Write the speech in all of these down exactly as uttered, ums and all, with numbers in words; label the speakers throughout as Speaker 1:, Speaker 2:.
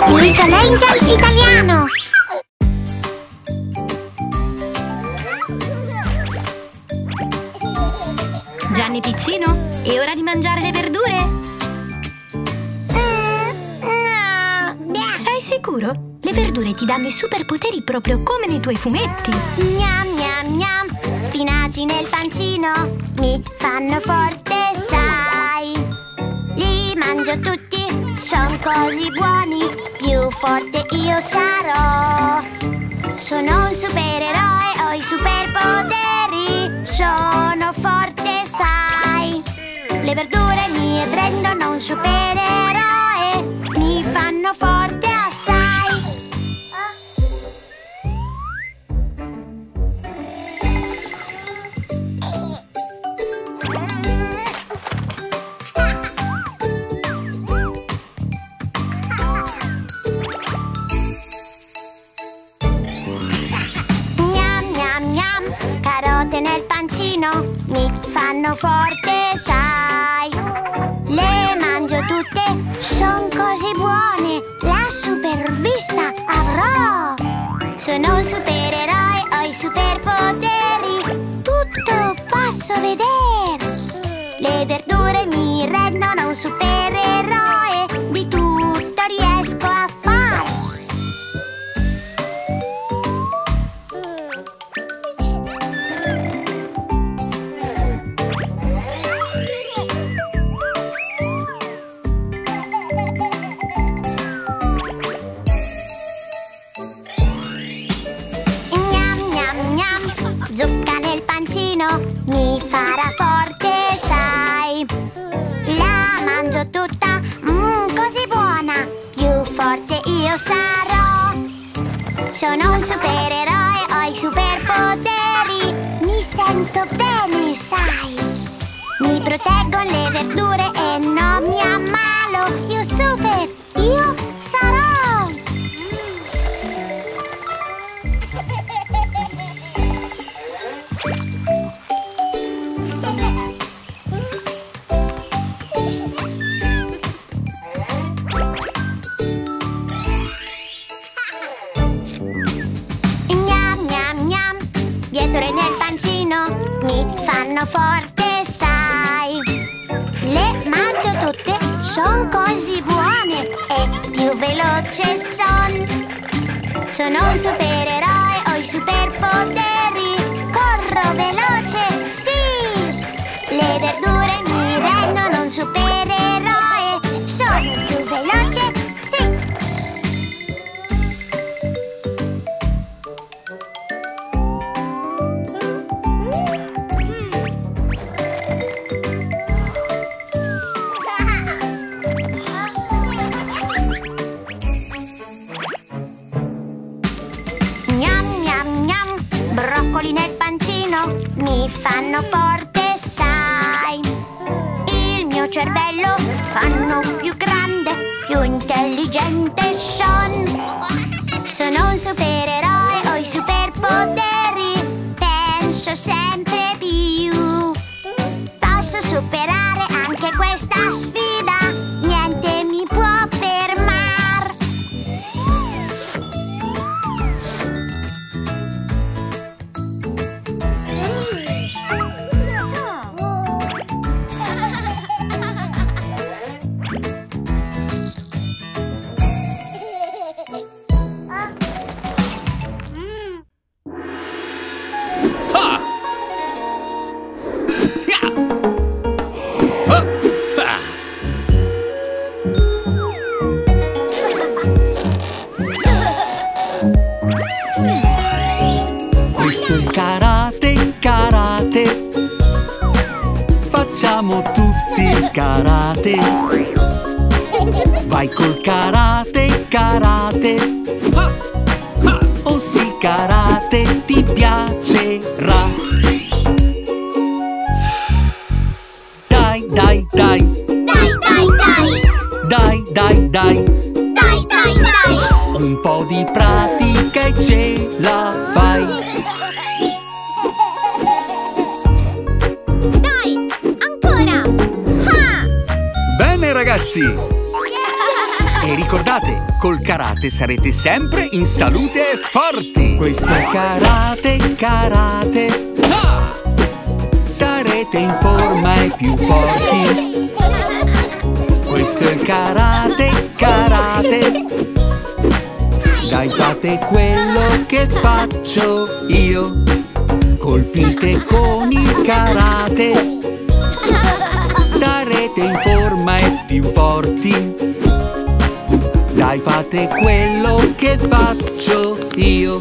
Speaker 1: Little Angel italiano!
Speaker 2: Gianni piccino, è ora di mangiare le verdure?
Speaker 1: Mm, no!
Speaker 2: Sei sicuro? Le verdure ti danno i superpoteri proprio come nei tuoi fumetti.
Speaker 1: Gnam gnam gnam, spinaci nel pancino mi fanno forte, sai. Li mangio tutti, son così buoni, più forte io sarò. Sono un supereroe, ho i superpoteri, sono forte, sai. Le verdure mi rendono un supereroe, mi fanno forte assai. Nel pancino mi fanno forte, sai. Le mangio tutte, son così buone, la supervista avrò. Sono un supereroe, ho i superpoteri, tutto posso vedere. Le verdure mi rendono un supereroe, di tutto riesco a fare. Zucca nel pancino mi farà forte, sai. La mangio tutta, mmm, così buona, più forte io sarò. Sono un supereroe, ho i superpoteri, mi sento bene, sai. Mi proteggo le verdure e non mi ammalo, io super, io sarò. Nel pancino mi fanno forte, sai. Le mangio tutte, son così buone e più veloce son. Sono un supereroe, ho i superpoteri, corro veloce, sì. Le verdure mi rendono un supereroe, sono più veloce, sì. Nel pancino mi fanno forte, sai. Il mio cervello fanno più grande, più intelligente son. Sono un supereroe, ho i superpoteri, penso sempre più. Posso superare anche questa sfida, niente mi può fermare.
Speaker 3: Questo è karate, karate. Facciamo tutti il karate. Vai col karate, karate. Oh sì, karate ti piacerà. Dai, dai, dai.
Speaker 1: Dai, dai, dai.
Speaker 3: Dai, dai, dai.
Speaker 1: Dai, dai, dai.
Speaker 3: Un po' di pratica e ce la fai.
Speaker 1: Dai, ancora. Ha!
Speaker 3: Bene ragazzi! E ricordate, col karate sarete sempre in salute e forti. Questo è karate, karate. Ah! Sarete in forma e più forti. Questo è karate, karate. Dai, fate quello che faccio io. Colpite con il karate. Sarete in forma e più forti. Dai, fate quello che faccio io.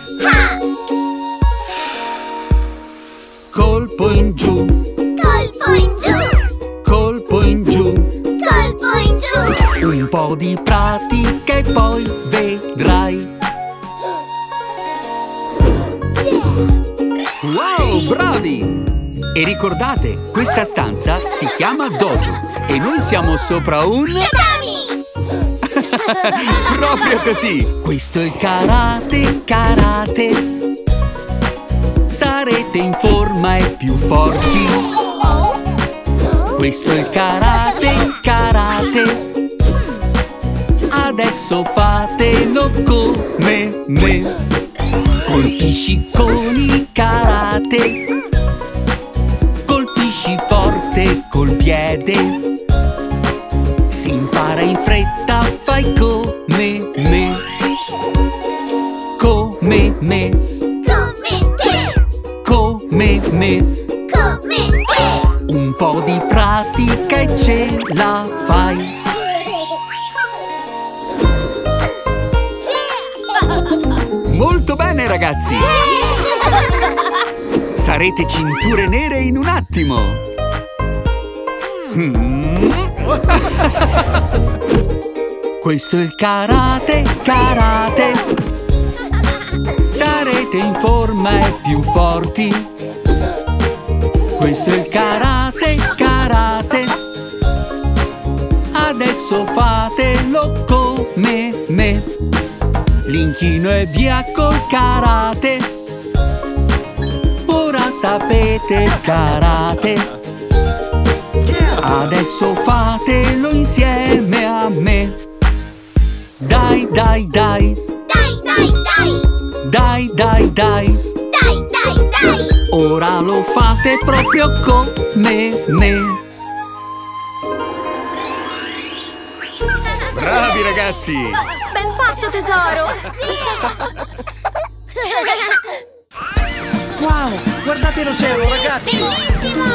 Speaker 3: Colpo in giù.
Speaker 1: Colpo in giù.
Speaker 3: Colpo in giù.
Speaker 1: Colpo in giù.
Speaker 3: Un po' di pratica e poi vedrai. Wow, bravi! E ricordate, questa stanza si chiama dojo e noi siamo sopra un...
Speaker 1: Tatami!
Speaker 3: Proprio così! Questo è karate, karate. Sarete in forma e più forti. Questo è karate, karate. Adesso fatelo come me. Colpisci con il karate. Colpisci forte col piede. Si impara in fretta, fai come me. Come me.
Speaker 1: Come te.
Speaker 3: Come me.
Speaker 1: Come te.
Speaker 3: Un po' di pratica e ce la fai. Molto bene, ragazzi! Sarete cinture nere in un attimo! Mm. Questo è il karate, karate. Sarete in forma e più forti. Questo è il karate, karate. Adesso fatelo come me. L'inchino è via col karate. Ora sapete il karate. Adesso fatelo insieme a me. Dai, dai, dai.
Speaker 1: Dai, dai, dai.
Speaker 3: Dai, dai, dai.
Speaker 1: Dai, dai, dai.
Speaker 3: Ora lo fate proprio come me. Bravi, ragazzi!
Speaker 2: Ben fatto, tesoro!
Speaker 4: Wow, guardate l'oceano, ragazzi!
Speaker 1: Bellissimo!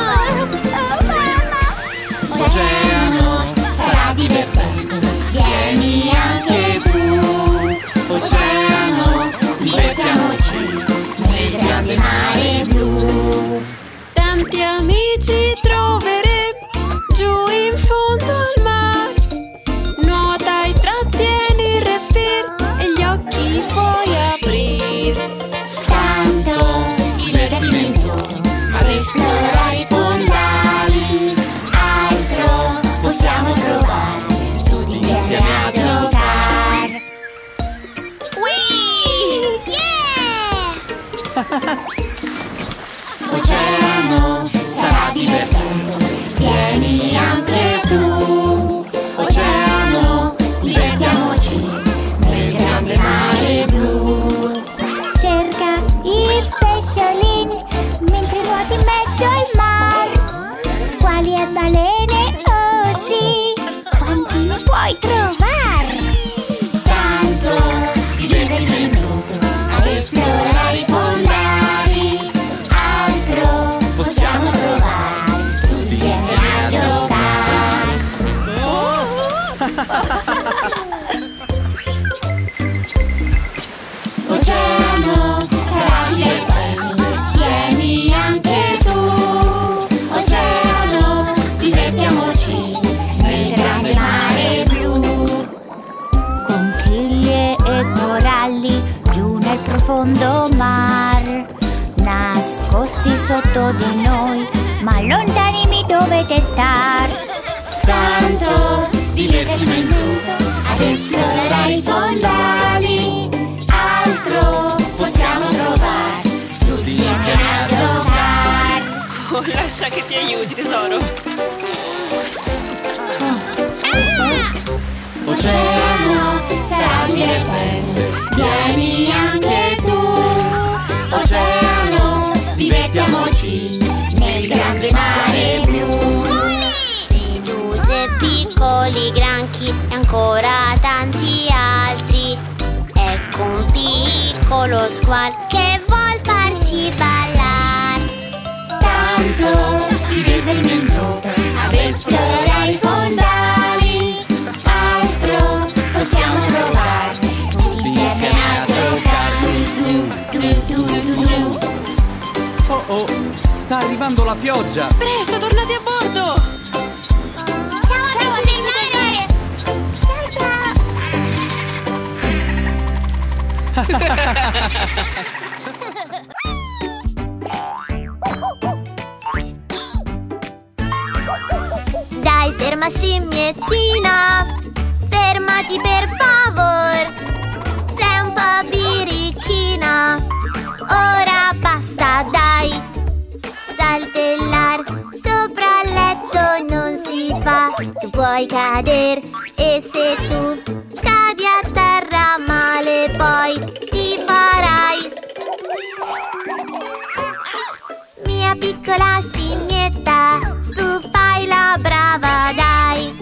Speaker 5: Oceano, sarà divertente, vieni anche tu. Oceano, divertiamoci nel grande mare blu.
Speaker 6: Tanti amici troveremo giù in fondo al mare. Nuota e trattieni il respiro e gli occhi puoi aprire.
Speaker 5: Tanto divertimento ad esplorare i fondali. Altro possiamo provare tutti insieme a giocare.
Speaker 1: Whee! Yeah!
Speaker 5: Oceano, sarà divertente, vieni anche tu. Oceano, divertiamoci nel grande mare blu.
Speaker 1: Cerca i pesciolini mentre nuoti in mezzo al mar. Squali e balene, oh sì, quanti ne puoi trovare?
Speaker 5: Tanto divertimento ad esplorare i fondali. Altro possiamo provare tutti insieme a giocare. Oceano, sarà divertente, vieni anche tu. Oceano, divertiamoci nel grande mare blu.
Speaker 1: Conchiglie e coralli giù nel profondo mar, nascosti sotto di noi, ma lontani mi dovete star.
Speaker 5: Tanto divertimento ad esplorare i fondali. Altro possiamo trovare tutti insieme a giocare.
Speaker 6: Oh, lascia che ti aiuti, tesoro.
Speaker 5: Oceano,
Speaker 1: e ancora tanti altri. Ecco un piccolo squalo che vuol farci ballare.
Speaker 5: Tanto divertimento ad esplorare i fondali. Altro possiamo provare, tutti insieme a giocare.
Speaker 4: Oh oh, sta arrivando la pioggia.
Speaker 6: Presto, tornate a bordo!
Speaker 1: Ciao amici del mare! Dai, ferma scimmiettina, fermati per favor. Sei un po' birichina, ora basta, dai. Saltellar sopra il letto non si fa. Tu puoi cadere e se tu cadi a terra male poi ti farai. Mia piccola scimmietta, su fai la brava, dai.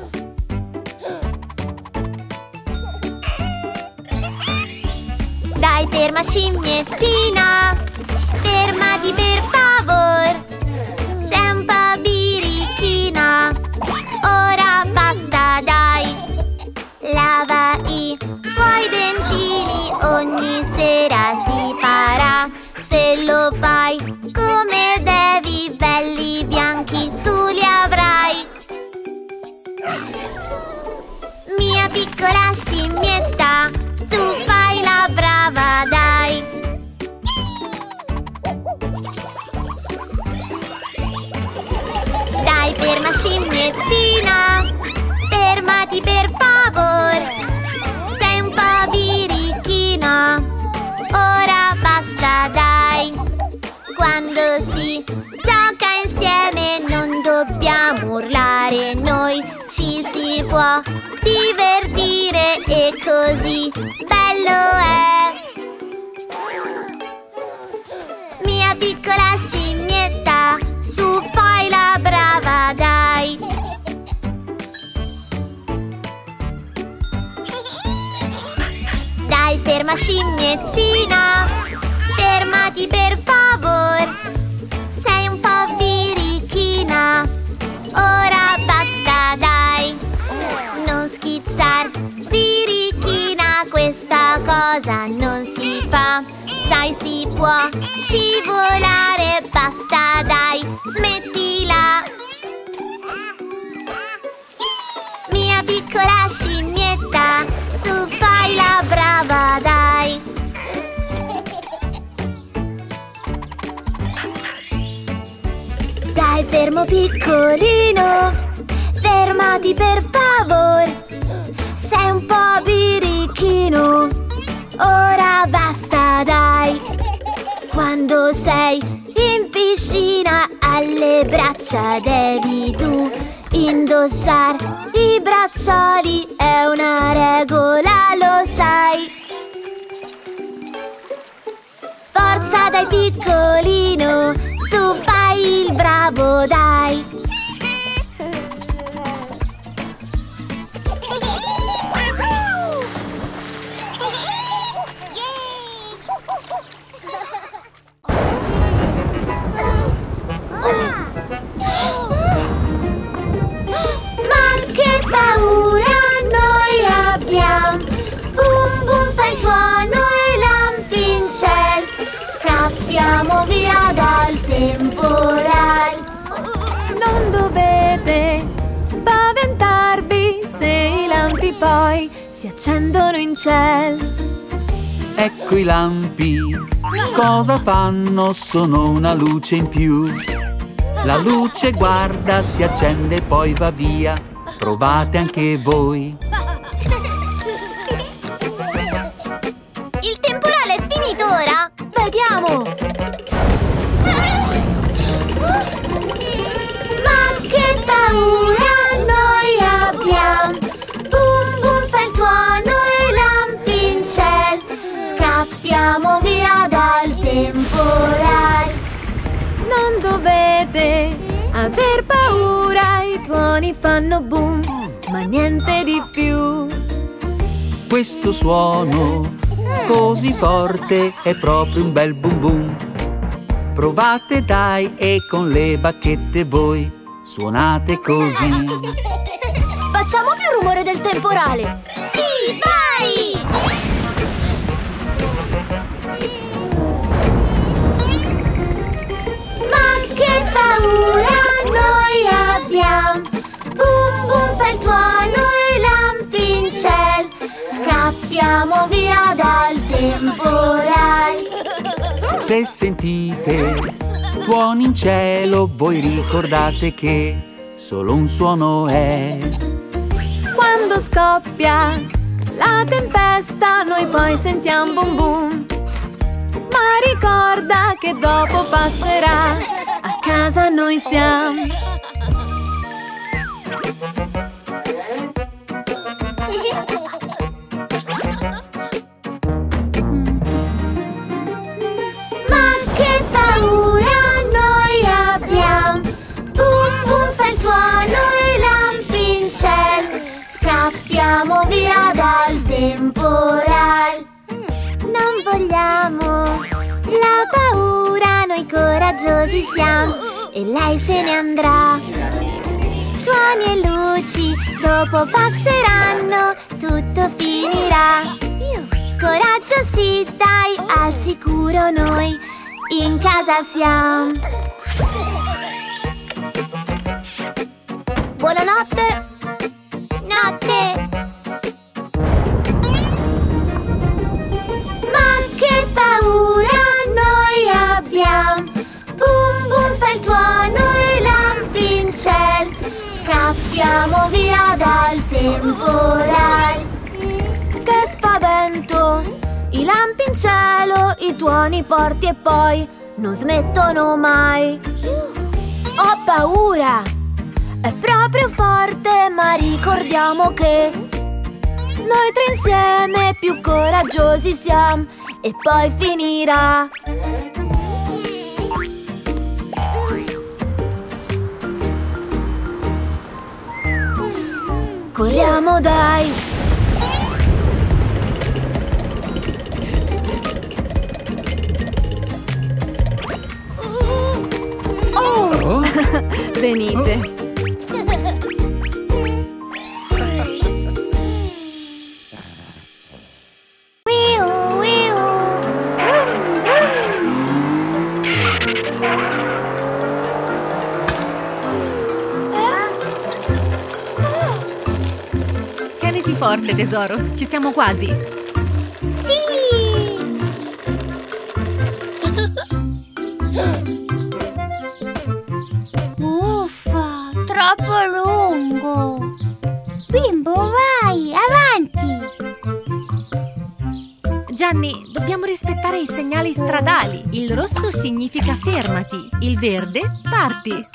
Speaker 1: Dai, ferma scimmiettina, fermati per favor. Sei un po' birichina, ora basta, dai. Lava i tuoi dentini, ogni sera si farà. Se lo fai come devi, belli bianchi tu li avrai. Mia piccola scimmietta, su fai la brava, dai. Dai, ferma scimmiettina, fermati per favor. Sei un po' birichina, ora basta, dai. Quando si gioca insieme non dobbiamo urlare, noi ci si può divertire e così bello è. Mia piccola scimmietta, su fai la brava, dai. Dai, ferma scimmiettina, fermati per favor. Sei un po' birichina, ora basta, dai. Non schizzar, birichina, questa cosa non si fa. Sai, si può scivolare, basta, dai, smettila. Mia piccola scimmietta, su fai la brava, dai. Dai, fermo piccolino, fermati per favor. Sei un po' birichino, ora basta, dai. Quando sei in piscina alle braccia devi tu indossar i braccioli, è una regola, lo sai. Forza, dai piccolino, su fai il bravo, dai. Ma che paura noi abbiamo, bum bum fa il tuono e lampi in cielo, scappiamo via dal temporale.
Speaker 6: Non dovete spaventarvi se i lampi poi si accendono in cielo.
Speaker 3: Ecco i lampi, cosa fanno? Sono una luce in più. La luce guarda, si accende e poi va via. Provate anche voi.
Speaker 1: Il temporale è finito ora? Vediamo! Ma che paura noi abbiamo, bum bum fa il tuono e lampi in cielo, scappiamo via dal temporale.
Speaker 6: Non dovete aver paura, i tuoni fanno boom, ma niente di più.
Speaker 3: Questo suono così forte è proprio un bel bum bum. Provate dai e con le bacchette voi suonate così.
Speaker 1: Facciamo più rumore del temporale. Sì, vai! Ma che paura noi abbiamo! Bum bum fa il tuono e lampi in cielo. Scappiamo via dal temporale.
Speaker 3: Se sentite tuoni in cielo, voi ricordate che solo un suono è.
Speaker 6: Quando scoppia la tempesta, noi poi sentiamo bum bum. Ma ricorda che dopo passerà, a casa noi siamo.
Speaker 1: Ma che paura noi abbiamo! Bum bum fa il tuono e lampi in cielo. Scappiamo via dal temporale. Non vogliamo la paura, noi coraggiosi siamo e lei se ne andrà. Suoni e luci dopo passeranno, tutto finirà. Coraggio sì, dai, al sicuro noi in casa siamo. Buonanotte! Notte! Ma che paura noi abbiamo! Bum bum fa il tuono e lampi in cielo. Scappiamo via dal temporale.
Speaker 6: Che spavento! I lampi in cielo, i tuoni forti e poi non smettono mai. Ho paura! È proprio forte, ma ricordiamo che noi tre insieme più coraggiosi siamo e poi finirà. Corriamo dai! Oh! Venite!
Speaker 1: Wiu, wiu. Vrum, vrum.
Speaker 2: Tieniti forte, tesoro. Ci siamo quasi.
Speaker 1: Sì! Uffa, troppo lungo. Bimbo, vai, avanti.
Speaker 2: Gianni, dobbiamo rispettare i segnali stradali. Il rosso significa fermati, il verde parti.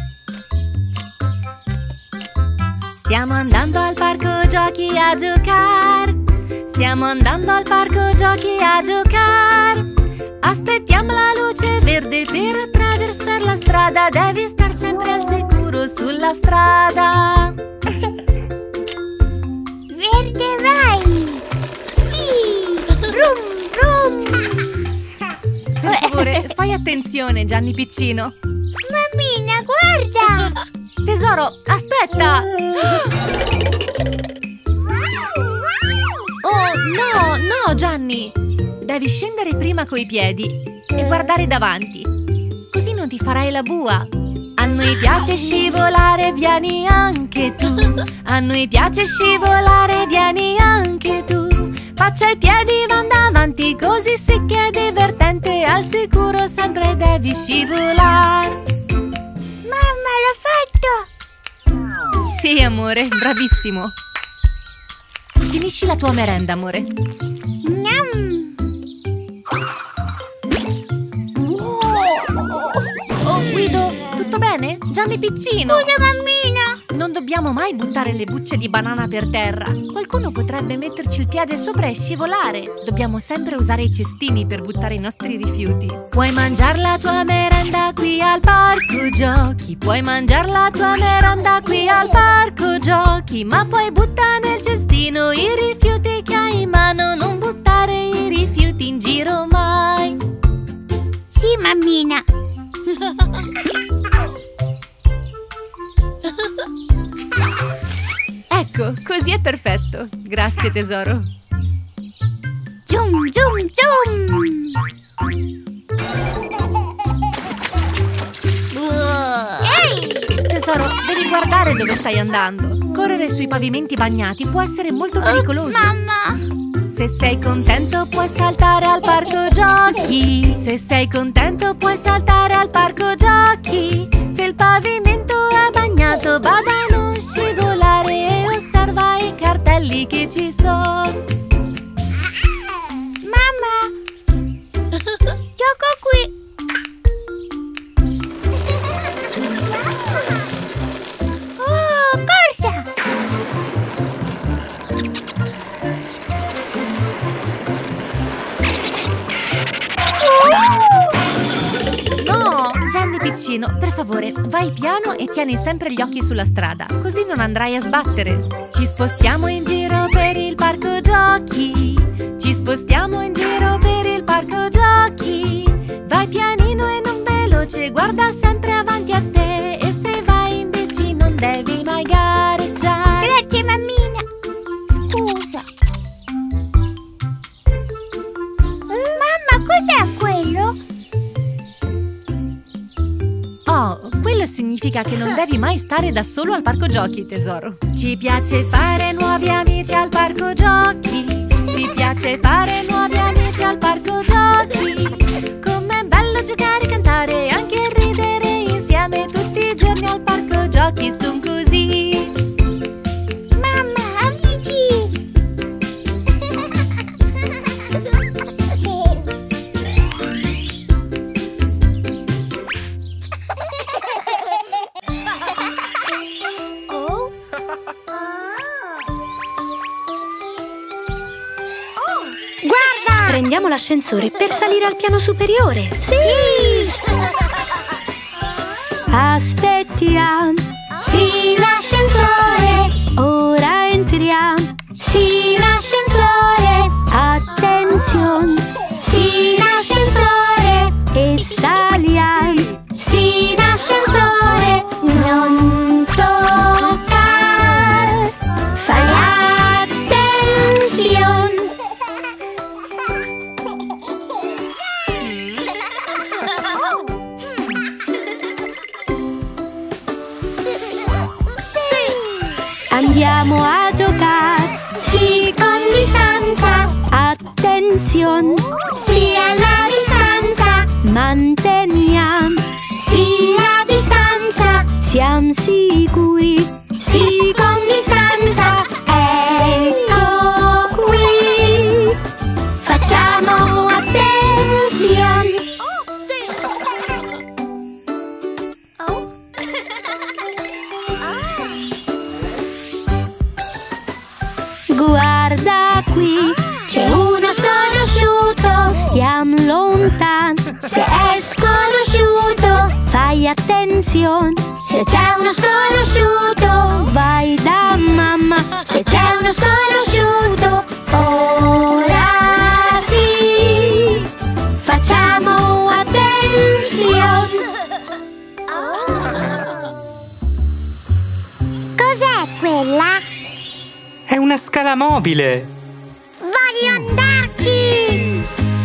Speaker 2: Stiamo andando al parco giochi a giocare. Stiamo andando al parco giochi a giocare. Aspettiamo la luce verde per attraversare la strada. Devi star sempre al sicuro sulla strada.
Speaker 1: Verde, vai. Sì, brum, brum.
Speaker 2: Per favore, fai attenzione, Gianni piccino.
Speaker 1: Mammina, guarda.
Speaker 2: Tesoro, aspetta! Oh, no, no, Gianni! Devi scendere prima coi piedi e guardare davanti. Così non ti farai la bua. A noi piace scivolare, vieni anche tu. A noi piace scivolare, vieni anche tu. Faccia i piedi, van davanti, così sì che è divertente. Al sicuro sempre devi scivolare.
Speaker 1: Mamma, l'ho fatto.
Speaker 2: Sì, amore, bravissimo. Finisci la tua merenda, amore.
Speaker 1: Gnam.
Speaker 2: Oh, Guido, tutto bene? Gianni piccino.
Speaker 1: Scusa, mammina.
Speaker 2: Non dobbiamo mai buttare le bucce di banana per terra. Qualcuno potrebbe metterci il piede sopra e scivolare. Dobbiamo sempre usare i cestini per buttare i nostri rifiuti. Puoi mangiare la tua merenda qui al parco giochi. Puoi mangiare la tua merenda qui al parco giochi. Ma poi butta nel cestino i rifiuti che hai in mano. Non buttare i rifiuti in giro mai.
Speaker 1: Sì, mammina.
Speaker 2: Ecco, così è perfetto. Grazie, tesoro.
Speaker 1: Zoom, zoom, zoom.
Speaker 2: Ehi! Tesoro, devi guardare dove stai andando. Correre sui pavimenti bagnati può essere molto pericoloso.
Speaker 1: Oops, mamma.
Speaker 2: Se sei contento puoi saltare al parco giochi. Se sei contento puoi saltare al parco giochi. Se il pavimento è bagnato bada a non scivolare e osserva i cartelli che ci sono.
Speaker 1: Mamma, gioco qui. Oh, corsa!
Speaker 2: No, Gianni piccino, per favore, vai piano e tieni sempre gli occhi sulla strada, così non andrai a sbattere. Ci spostiamo in giro per il parco giochi. Ci spostiamo in giro per il parco giochi. Vai pianino e non veloce, guarda sempre avanti a te. E se vai in bici non devi mai gareggiare.
Speaker 1: Grazie, mammina. Scusa. Mamma, cos'è quello?
Speaker 2: Oh, quello significa che non devi mai stare da solo al parco giochi, tesoro. Ci piace fare nuovi amici al parco giochi. Ci piace fare nuovi amici al parco giochi. Com'è bello giocare, cantare e anche ridere insieme. Tutti i giorni al parco giochi son così.
Speaker 1: Mamma, amici. Oh.
Speaker 6: Guarda! Prendiamo l'ascensore per salire al piano superiore.
Speaker 1: Sì!
Speaker 6: Aspettiamo.
Speaker 1: Sì, l'ascensore.
Speaker 6: Ora entriamo.
Speaker 1: Sì, l'ascensore.
Speaker 6: Attenzione.
Speaker 1: Sì, l'ascensore.
Speaker 6: E saliamo.
Speaker 1: Sì, l'ascensore. Non toccare. Fai attenzione.
Speaker 6: Andiamo a giocare.
Speaker 1: Sì, con distanza.
Speaker 6: Attenzione.
Speaker 1: Sì, alla distanza.
Speaker 6: Manteniamo.
Speaker 1: Sì, la distanza.
Speaker 6: Siamo sicuri.
Speaker 1: Sì, con distanza. Ecco qui. Facciamo attenzione.
Speaker 6: Guarda qui.
Speaker 1: C'è uno sconosciuto.
Speaker 6: Stiamo lontani.
Speaker 1: Se è sconosciuto.
Speaker 6: Fai attenzione.
Speaker 1: Se c'è uno sconosciuto.
Speaker 6: Vai da mamma.
Speaker 1: Se c'è uno sconosciuto. Ora sì. Facciamo attenzione. Cos'è quella?
Speaker 7: È una scala mobile.
Speaker 1: Voglio andarci!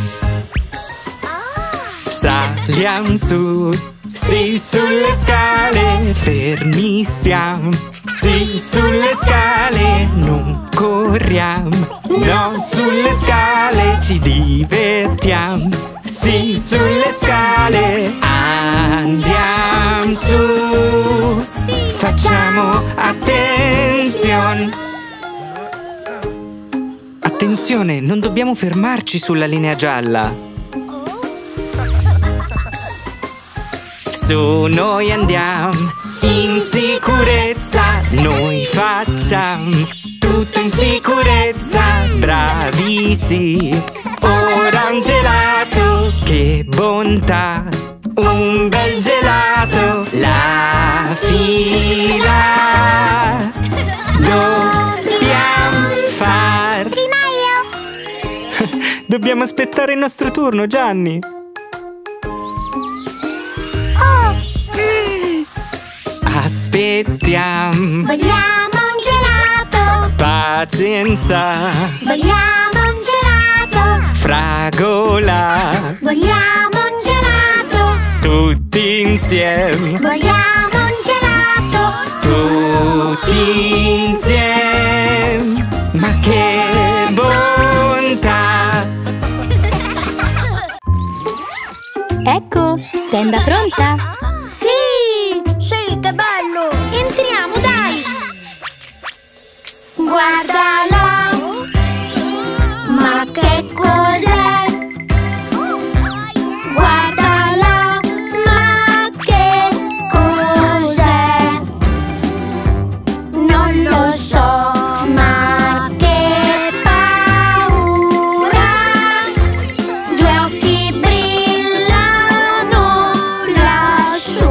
Speaker 7: Saliamo su, sì, sulle scale, fermi stiamo. Sì, sulle scale, non corriamo. No, sulle scale ci divertiamo. Sì, sulle scale andiamo su. Facciamo attenzione. Attenzione, non dobbiamo fermarci sulla linea gialla. Su noi andiamo in sicurezza. Noi facciamo tutto in sicurezza, bravi sì. Ora un gelato, che bontà, un bel gelato. La fila dobbiamo far.
Speaker 1: Prima io.
Speaker 7: Dobbiamo aspettare il nostro turno, Gianni.
Speaker 1: Oh. Mm.
Speaker 7: Aspettiamo.
Speaker 1: Vogliamo un gelato.
Speaker 7: Pazienza.
Speaker 1: Vogliamo un gelato.
Speaker 7: Fragola.
Speaker 1: Vogliamo un gelato.
Speaker 7: Tutti insieme.
Speaker 1: Vogliamo un gelato.
Speaker 7: Tutti insieme. Ma che bontà.
Speaker 8: Ecco, tenda pronta?
Speaker 1: Sì! Sì, che bello!
Speaker 8: Entriamo, dai!
Speaker 1: Guardalo! Ma che cos'è? Guardalo! Ma che cos'è? Non lo so, ma che paura! Due occhi brillano lassù,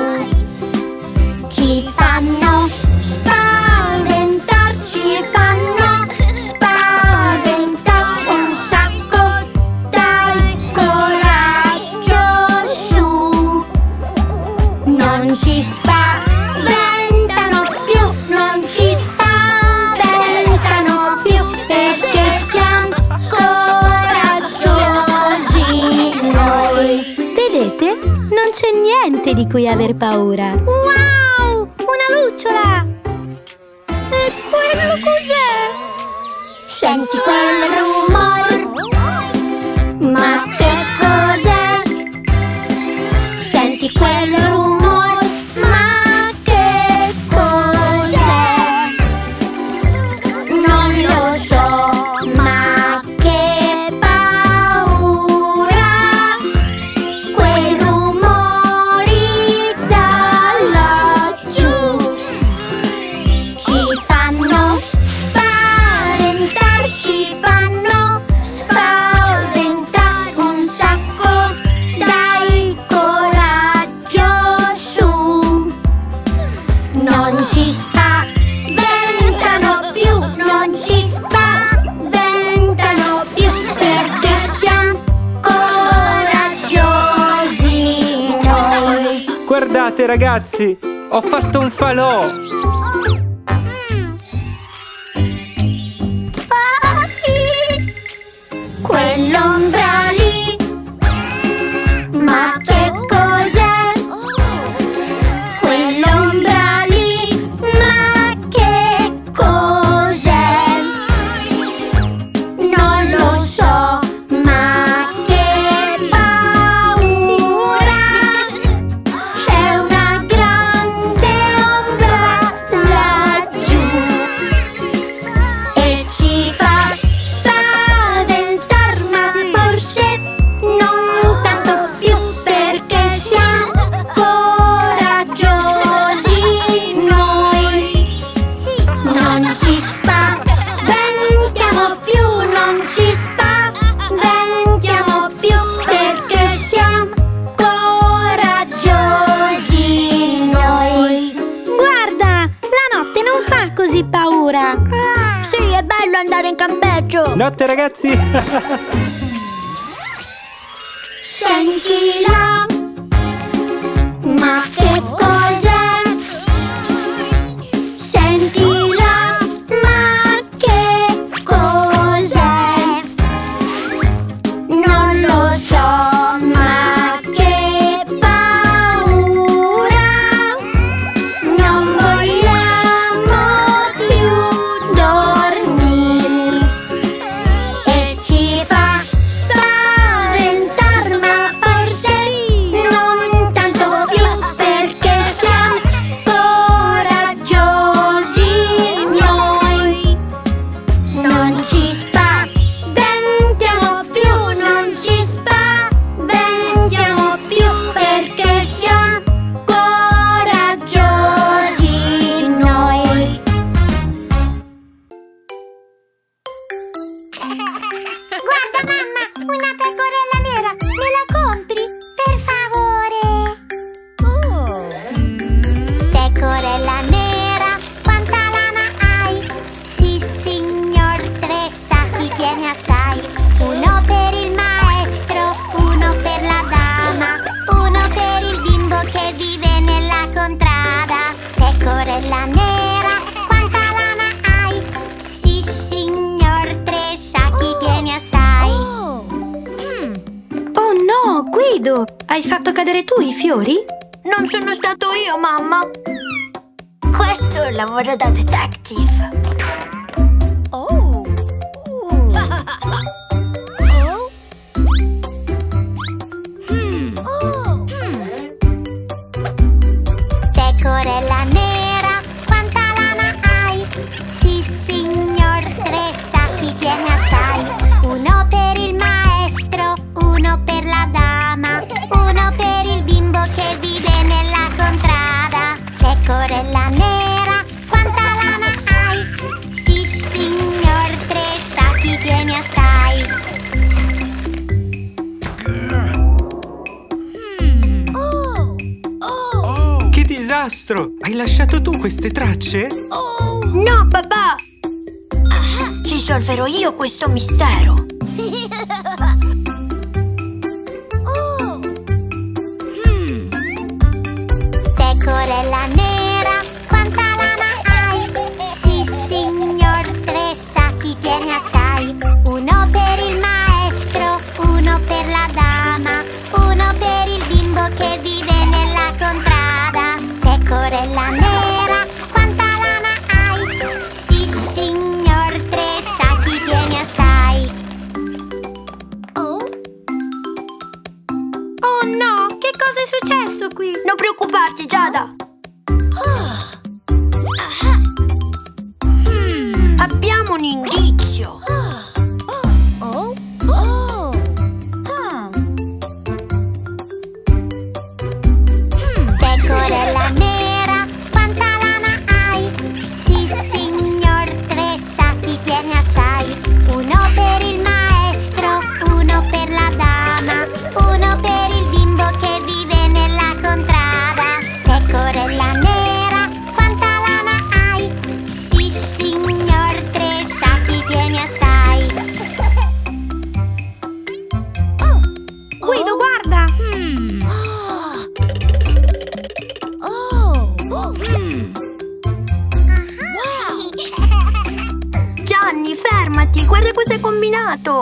Speaker 1: ci fanno spaventare, ci fanno spaventare un sacco. Dai coraggio su, non ci spaventano più, non ci spaventano più, perché siamo coraggiosi noi.
Speaker 8: Vedete? Non c'è niente di cui aver paura. Wow! Una lucciola! E quello cos'è?
Speaker 1: Senti quel rumore? Ma che cos'è? Senti quel rumore? Ma che cos'è? Non lo so, ma che paura! Quei rumori da laggiù ci fanno spaventare, ci fanno spaventare un sacco. Dai coraggio su, non ci spaventano più, non ci spaventano più, perché siamo coraggiosi noi.
Speaker 7: Guardate, ragazzi, ho fatto un falò.
Speaker 1: Quell'ombra lì, ma che cos'è? Quell'ombra lì, ma che cos'è? Non lo so, ma che paura! C'è una grande ombra laggiù e ci fa spaventar, ma forse non tanto più, perché siamo coraggiosi noi. Non ci spaventiamo più, non ci spaventiamo più, perché siamo coraggiosi noi.
Speaker 8: Guarda, la notte non fa così paura.
Speaker 1: Sì, è bello andare in campeggio.
Speaker 7: Notte, ragazzi.
Speaker 1: Sentila, ma che cos'è? Sentila, ma che cos'è? Non lo so, ma che paura! Non vogliamo più dormire e ci fa spaventar, ma forse non tanto più, perché siamo coraggiosi noi. Non ci spaventiamo più, non ci spaventiamo più, perché siamo coraggiosi noi. Guarda mamma, una pecorella nera, me la compri? Per favore. Pecorella nera, quanta lana hai? Sì signor, tre sacchi pieni assai. Uno per il maestro, uno per la dama, uno per il bimbo che vive nella contrada. Pecorella nera, quanta lana hai? Sì signor, tre sacchi pieni assai.
Speaker 8: Oh no, Guido! Hai fatto cadere tu i fiori?
Speaker 9: Non sono stato io, mamma. Questo è un lavoro da detective.
Speaker 1: Oh. Pecorella nera, quanta lana hai? Sì signor, tre sacchi pieni assai. Uno per il maestro, uno per la dama, uno per il bimbo che vive nella contrada. Pecorella nera, quanta lana hai? Sì signor, tre sacchi pieni assai.
Speaker 7: Che disastro! Hai lasciato tu queste tracce?
Speaker 9: No, papà! Risolverò io questo mistero.
Speaker 1: Pecorella nera, quanta lana hai? Sì signor, tre sacchi pieni assai. Uno per il maestro, uno per la dama, uno per il bimbo che vive nella contrada. Pecorella nera, quanta lana hai? Sì signor, tre sacchi pieni assai. Oh?
Speaker 8: Oh no, che cosa è successo qui?
Speaker 9: Non preoccuparti, Giada. Abbiamo un indizio.
Speaker 1: Pecorella nera, quanta lana hai? Sì signor, tre sacchi pieni assai. Uno per il maestro, uno per la dama, uno per il bimbo che vive nella contrada. Pecorella nera, quanta lana hai? Sì signor, tre sacchi pieni assai.
Speaker 8: Guido, guarda!
Speaker 9: Gianni, fermati, guarda cosa hai combinato.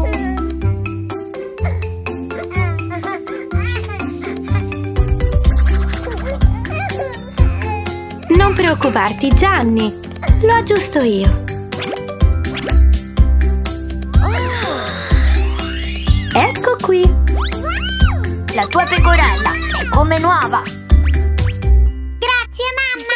Speaker 8: Non preoccuparti, Gianni. Lo aggiusto io. Ecco qui.
Speaker 9: La tua pecorella è come nuova.
Speaker 1: Grazie mamma!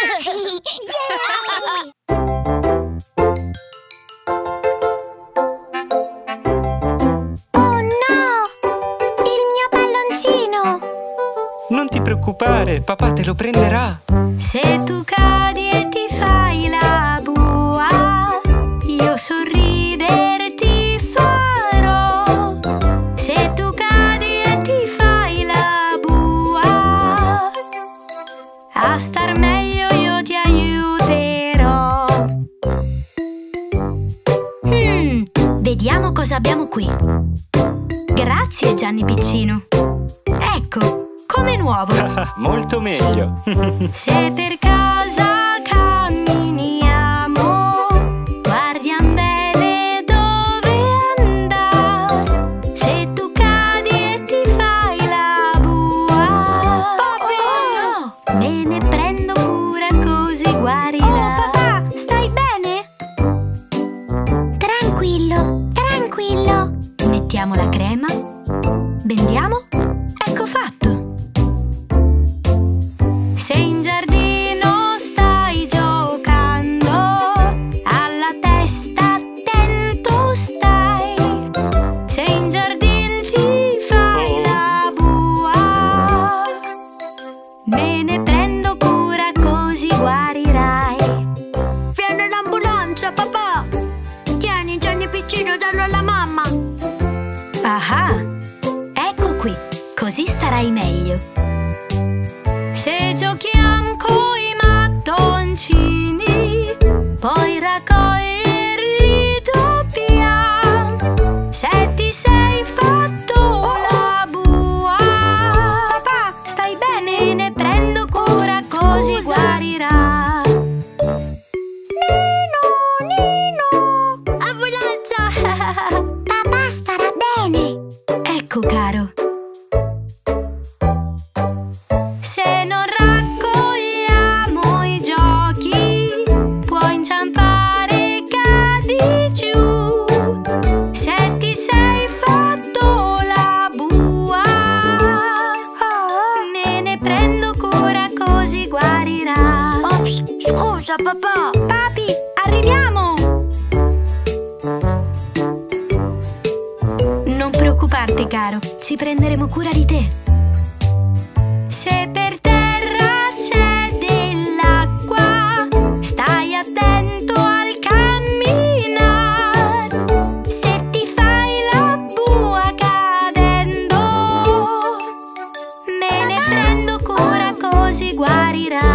Speaker 1: Oh no! Il mio palloncino!
Speaker 7: Non ti preoccupare, papà te lo prenderà.
Speaker 8: Se tu cadi e ti fai la bua, io sorridere ti farò. Se tu cadi e ti fai la bua, a star meglio io ti aiuterò. Hmm, vediamo cosa abbiamo qui. Grazie, Gianni piccino. Ecco, come nuovo.
Speaker 7: Molto meglio.
Speaker 8: Se per casa camminiamo, guardiamo bene dove andare. Se tu cadi e ti fai la bua, oh, me ne prendo cura così guarirà. Oh papà, stai bene?
Speaker 1: Tranquillo, tranquillo.
Speaker 8: Mettiamo la crema, bendiamo, ecco fatto. Se in giardino stai giocando, alla testa attento stai. Se in giardino ti fai la bua, me ne prendo cura così guarirai.
Speaker 9: Viene l'ambulanza, papà. Tieni, Gianni piccino, Voglio darlo alla mamma.
Speaker 8: Ah, ecco qui, così starai meglio. Se giochiamo coi mattoncini, poi raccoglierli dobbiamo. Se ti sei fatto la bua, papà, stai bene, ne prendo cura, così guarirà.
Speaker 9: Nino, Nino! Ambulanza!
Speaker 1: Papà starà bene.
Speaker 8: Ecco, caro. Se non raccogliamo i giochi, puoi inciampare e cadi giù. Se ti sei fatto la bua, me ne prendo cura, così guarirà.
Speaker 9: Ops, scusa papà.
Speaker 8: Papi, arriviamo! Non preoccuparti, caro, ci prenderemo cura di te. Se per terra c'è dell'acqua, stai attento al camminar. Se ti fai la bua cadendo, me ne prendo cura, così guarirà.